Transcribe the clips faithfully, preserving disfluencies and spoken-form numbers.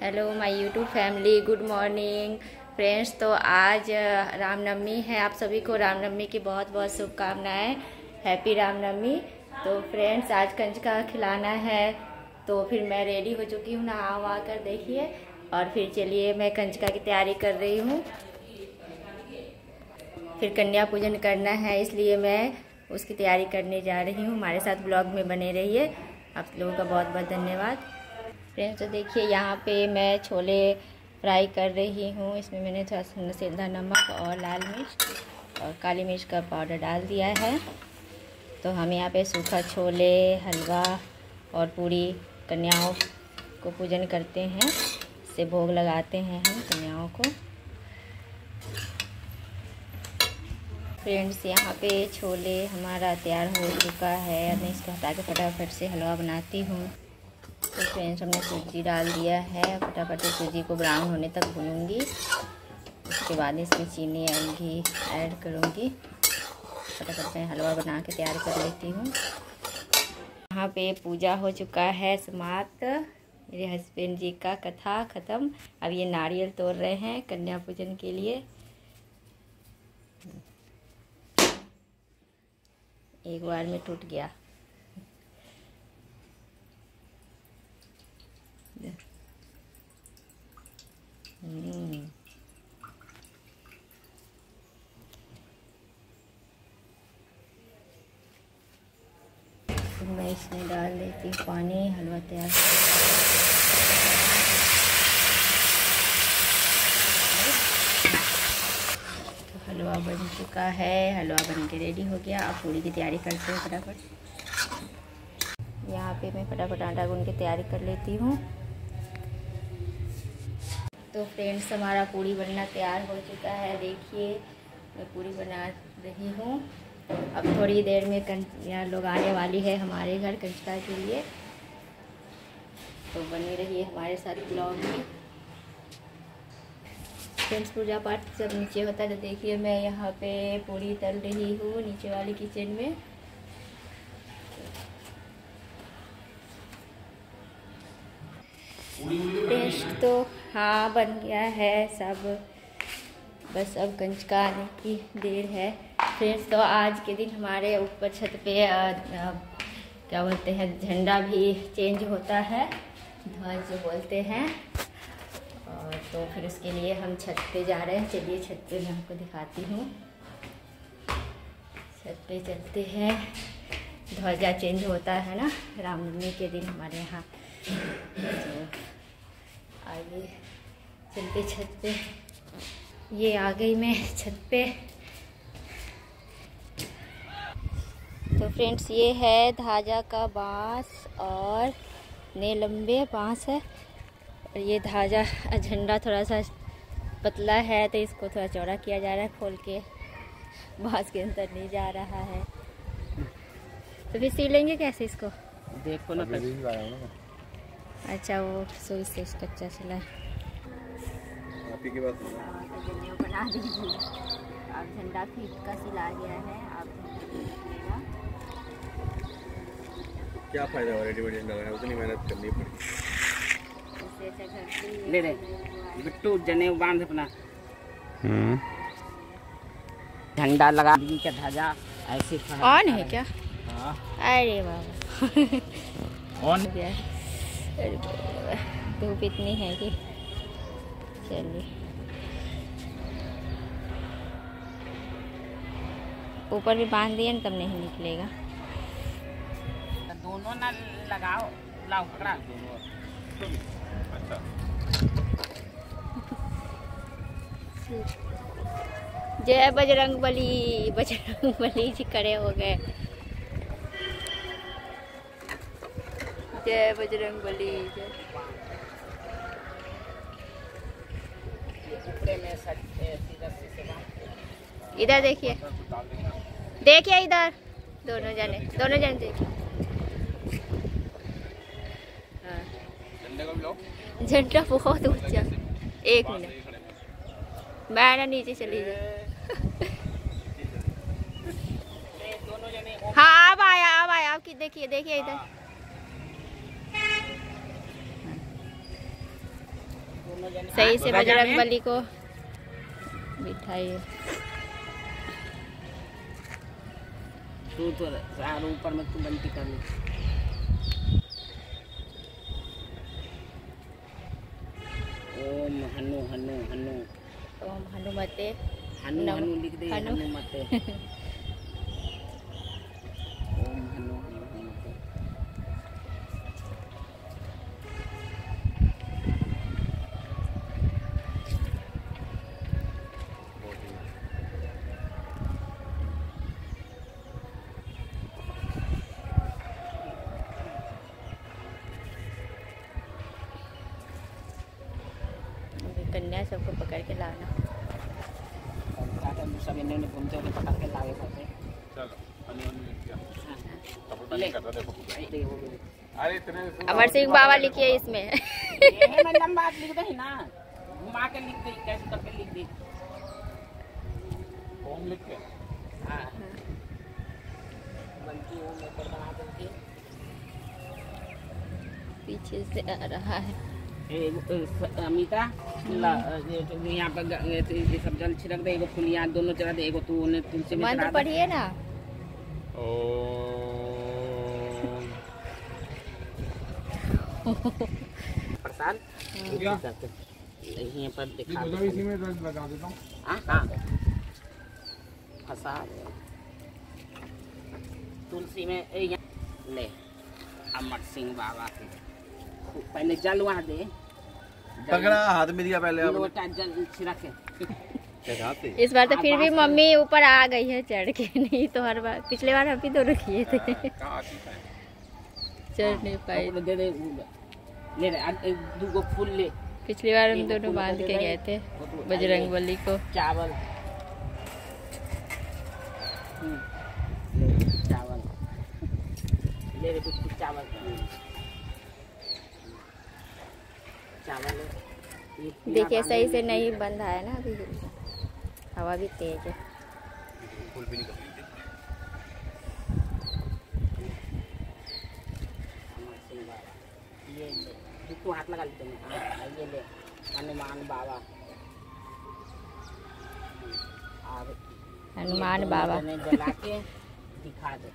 Hello my YouTube family, good morning friends. तो आज रामनवमी है, आप सभी को रामनवमी की बहुत बहुत शुभकामनाएं। हैप्पी रामनवमी। तो फ्रेंड्स आज कंजका खिलाना है, तो फिर मैं रेडी हो चुकी हूँ, नहा वहा कर देखिए। और फिर चलिए मैं कंजका की तैयारी कर रही हूँ। फिर कन्या पूजन करना है, इसलिए मैं उसकी तैयारी करने जा रही हूँ। हमारे साथ ब्लॉग में बने रहिए। आप लोगों का बहुत बहुत धन्यवाद। फ्रेंड्स तो देखिए यहाँ पे मैं छोले फ्राई कर रही हूँ। इसमें मैंने थोड़ा सा सेंधा नमक और लाल मिर्च और काली मिर्च का पाउडर डाल दिया है। तो हम यहाँ पे सूखा छोले, हलवा और पूरी कन्याओं को पूजन करते हैं, इससे भोग लगाते हैं हम कन्याओं को। फ्रेंड्स यहाँ पे छोले हमारा तैयार हो चुका है। मैं इसको हटा के फटाफट से हलवा बनाती हूँ। तो फ्रेंड्स हमने सूजी डाल दिया है, फटाफट से सूजी को ब्राउन होने तक भूनूंगी। उसके बाद इसमें चीनी और घी ऐड करूँगी। फटाफट मैं हलवा बना के तैयार कर लेती हूँ। यहाँ पे पूजा हो चुका है समाप्त। मेरे हस्बैंड जी का कथा ख़त्म। अब ये नारियल तोड़ रहे हैं कन्या पूजन के लिए। एक बार में टूट गया। हम्म तो मैं इसमें डाल देती हूँ पानी। हलवा तैयार तो हलवा बन चुका है। हलवा बन के रेडी हो गया। अब पूड़ी की तैयारी करते हैं फटाफट। यहाँ पे मैं फटाफट आटा गूंद के तैयारी कर लेती हूँ। तो फ्रेंड्स हमारा पूड़ी बनना तैयार हो चुका है। देखिए मैं पूड़ी बना रही हूँ। अब थोड़ी देर में कन्या लोग आने वाली है हमारे घर कंजका के लिए। तो बनी रही है हमारे साथ ब्लॉग में। फ्रेंड्स पूजा पाठ जब नीचे होता है तो देखिए मैं यहाँ पे पूड़ी तल रही हूँ नीचे वाली किचन में। टेस्ट तो हाँ बन गया है सब, बस अब कंजका आने की देर है। फ्रेंड्स तो आज के दिन हमारे ऊपर छत पे आ, आ, क्या बोलते हैं, झंडा भी चेंज होता है, ध्वज जो बोलते हैं। और तो फिर उसके लिए हम छत पे जा रहे हैं। चलिए छत पे मैं आपको दिखाती हूँ। छत पे चलते हैं। ध्वजा चेंज होता है ना रामनवमी के दिन हमारे यहाँ। तो आइए चलते छत पे। ये आ गई मैं छत पे। तो फ्रेंड्स ये है धाजा का बांस और ने लंबे बांस है। और ये धाजा झंडा थोड़ा सा पतला है तो इसको थोड़ा चौड़ा किया जा रहा है, खोल के बांस के अंदर नहीं जा रहा है। तो फिर सी लेंगे कैसे इसको, देखो ना। अच्छा वो सुई से कच्चा सिला की बात बना दीजिए। अब झंडा फीट का सिला गया है। आप क्या फायदा हो रेडीमेड झंडा लगाना, उतनी मेहनत करनी पड़ी। ले ले बिट्टू जने बांध अपना झंडा लगा दी क्या ध्वजा ऐसे ऑन है क्या? हाँ अरे बाबा ऑन गया। धूप इतनी है कि चलिए ऊपर भी बांध दिए तब नहीं निकलेगा। दोनों ना लगाओ, लाओ पकड़ा। जय बजरंग बली, बजरंग बली जी खड़े हो गए। जय बजरंग बली जय। इधर देखिए, देखिए इधर दोनों जने, दोनों जने देखिए। झंडा बहुत ऊंचा। एक मिनट मैं ना नीचे चली जाए। हाँ अब आया, अब आया। आपकी देखिए, देखिए इधर सही से बजरंगबली को बिठाइए। तू तो ऊपर में तू बनती कर ली। ओम हनु हनु हनु ओम हनुमते हनु हनु लिख दे। हनु। हनुमते ओम हनु हनु हनुमते। कन्या सबको पकड़ के लाना। सब इन्हें घूमते हुए पकड़ के लागे करते। अमर सिंह बाबा लिखिए इसमें। मैं लंबा लिख दे ना, घुमा के लिख दे, कैसे करके लिख दे। ओम लिख के हाँ बल्कि ओम ऊपर बना देंगे। पीछे से आ रहा है अमिता यहाँ पर ये सब जल छिड़क दे। एगो फूल यहाँ दोनों चढ़ा दे। एगो तू उन्हें तुलसी में मंत्र पढ़िए ना। प्रसाद यहाँ पर दिखा इसी में लगा देता हूँ। हाँ फंसा तुलसी में ले। अमर सिंह बाबा के पहले जल वहाँ दे। पकड़ा हाथ में दिया पहले लोटा जल छिड़के। इस बार तो फिर भी मम्मी ऊपर आ गई है चढ़ के, नहीं तो हर बार पिछले बार हम भी दोनों किए थे। चढ़ नहीं पाई। दे दे ले दो गो फूल ले। पिछली बार हम दोनों बांध के गए थे बजरंगबली को। चावल चावल ले रे बिस्कुट चावल चावल। देखिए सही से नहीं बंधा है ना अभी, हवा भी तेज है। फूल भी निकल ये तू हाथ लगा लेते हैं। ये ले हनुमान बाबा। हनुमान बाबा जला के दिखा दे।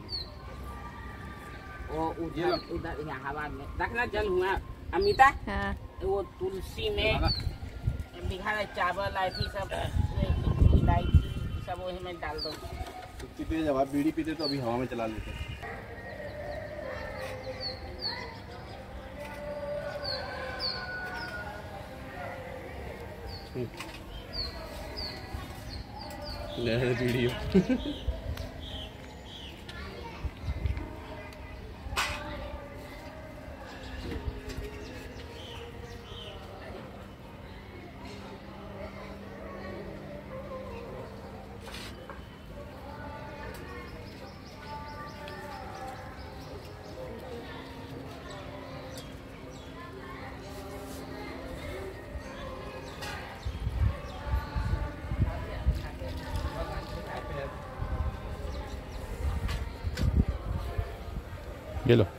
वो उधर उधर हवा में रखना जल हुआ अमिता। हाँ वो तुलसी में दिखा रहे चावल इलायची सब इलायची सब वही में डाल दो। जब आप बीड़ी पीते तो अभी हवा में चला लेते। वीडियो ये लो।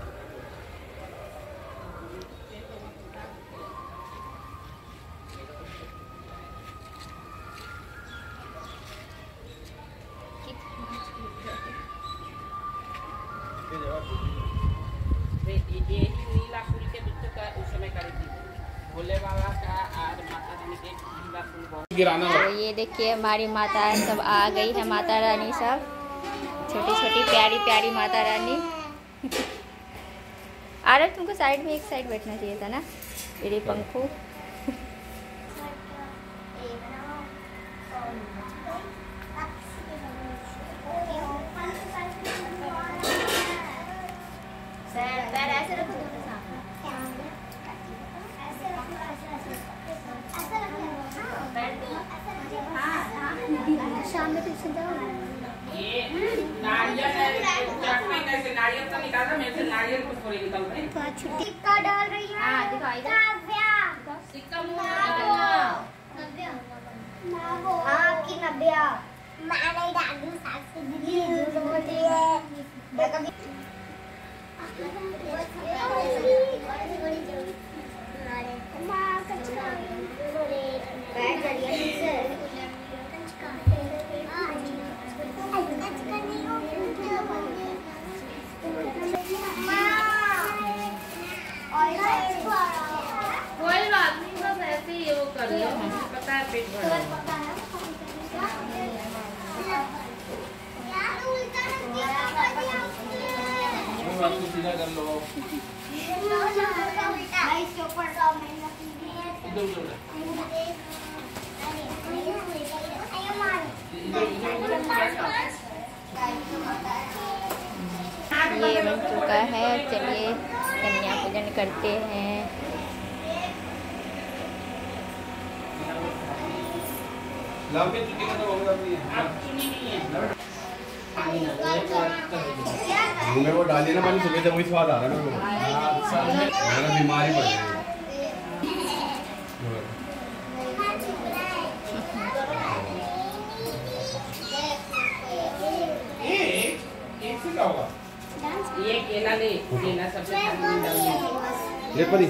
नीला फूल के उस समय करी थी भोले बाबा का और माता रानी के नीला फूल बहुत गिराना। तो ये देखिए हमारी माता सब आ गई है, माता रानी सब छोटी छोटी प्यारी प्यारी माता रानी। अरे तुमको साइड में एक साइड बैठना चाहिए था ना मेरे पंखू। ऐसे रखो दोनों सामने। शाम में ट्यूशन जाओ। ये नारियल चटनी कैसे नारियल का निकालना मेरे से नारियल को थोड़ी निकल रही है। सिक्का डाल रही है। हां दिखाओ इधर। नव्या सिक्का मुंह निकालना। नव्या ना वो आपकी नव्या मैं नहीं डाल दूं सास से दिल्ली झूठ बोलती है। मैं कभी मां का पेट भरा है। सीधा कर लो। ये बन चुका है, चलिए कन्या पूजन करते हैं। में वो डालिए ना पानी, सुबह से वही स्वाद आ रहा है मेरा, बीमारी पड़ गई। ये केला ले, केला सबसे ले परी।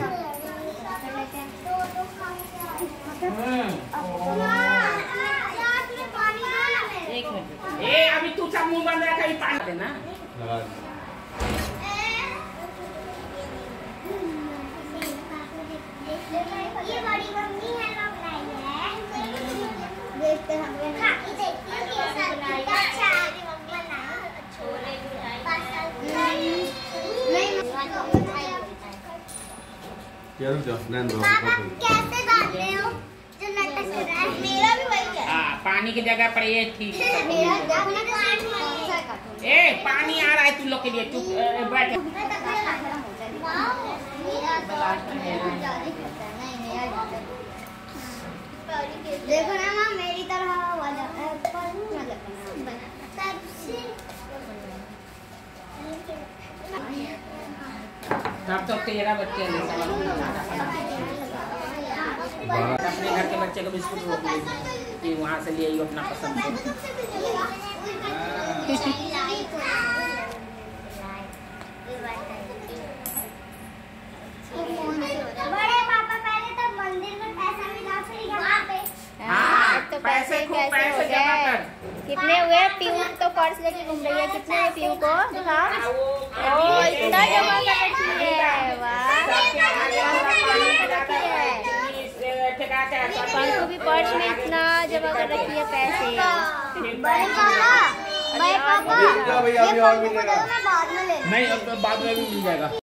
एक मिनट, ए अभी तू सब मुंह बंद रखा, ये पानी देना। ये बड़ी मम्मी है ना बनाई है, देखते हम खा के देखते हैं कैसा लगता है। अच्छा छोले क्या रुक जाओ, नैन दो। पापा कैसे डाल रहे हो जो लटक रहा है? मेरा भी वही है। हाँ, पानी की जगह पर ये ठीक है। मेरा अपने ए पानी आ रहा है तुम लोग के लिए, तू बैठ। देखो ना माँ, मेरी तरह वाला तब तो तेरह बच्चे हैं, अपने घर के बच्चे को बिस्कुट रोक लीजिए, वहाँ से ले आइए अपना पसंद से। बड़े पापा पहले तो मंदिर में पैसा मिला, फिर यहाँ पे हाँ, तो पैसे खूब कैसे पैसे हो जमा गए? कर। कितने हुए? पीयू तो पर्स लेके घूम रही है। कितने हुए पीयू को? दिखाओ। ओ इतना जमा कर रखी है, वाह। पंकु भी पर्स में इतना जमा कर रखी है पैसे। बड़े पापा, बड़े पापा, भैया, ये अभी और पंखा मिलेगा। मैं बाद में ले लूँ। नहीं, अब बाद में भी मिल जाएगा।